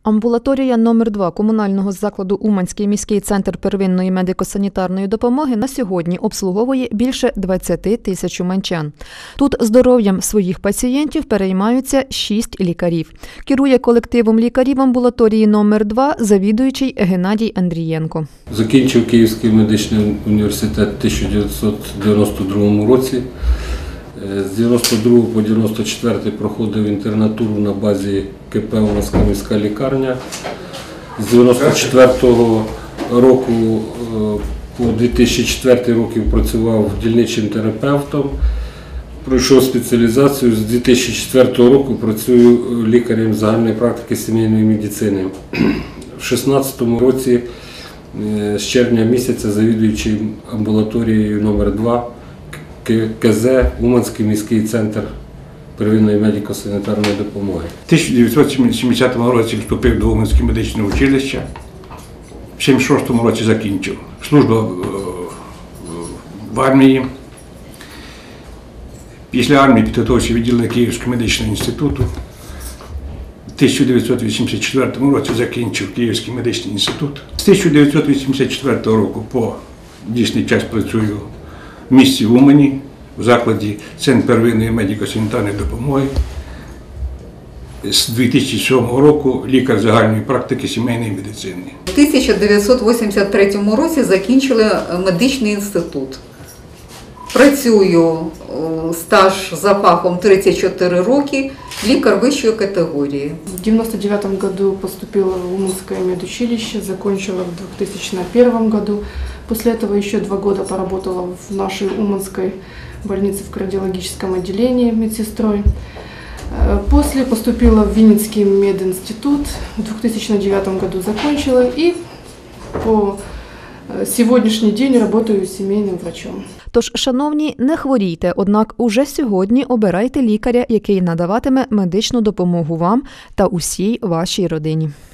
Амбулаторія номер 2 комунального закладу Уманський міський центр первинної медико-санітарної допомоги на сьогодні обслуговує більше 20 тисяч уманчан. Тут здоров'ям своїх пацієнтів переймаються 6 лікарів. Керує колективом лікарів амбулаторії номер 2 завідуючий Геннадій Андрієнко. Закінчив Київський медичний університет у 1992 році. З 92 по 94 проходив інтернатуру на базі КП «Уманська міська лікарня». З 94 року по 2004 роки працював дільничним терапевтом, пройшов спеціалізацію. З 2004 року працюю лікарем загальної практики сімейної медицини. У 2016 році з червня місяця завідуючий амбулаторією номер 2 КЗ Уманський міський центр первинної медико-санітарної допомоги. У 1970 році вступив до Уманського медичного училища, в 1976 році закінчив службу в армії. Після армії підготовче відділення Київського медичного інституту. У 1984 році закінчив Київський медичний інститут. З 1984 року по дійсний час працюю в місті Умані, в закладі Центр первинної медико-санітарної допомоги. З 2007 року лікар загальної практики сімейної медицини. У 1983 році закінчила медичний інститут. Працюю, стаж за фахом 34 роки, лікар вищої категорії. В 1999 году поступила в Уманское медучилище, закончила в 2001 году. После этого еще 2 года поработала в нашей Уманской больнице в кардиологическом отделении медсестрой. После поступила в Винницкий мединститут, в 2009 году закончила и по сьогоднішній день працюю сімейним врачом. Тож, шановні, не хворійте, однак уже сьогодні обирайте лікаря, який надаватиме медичну допомогу вам та усій вашій родині.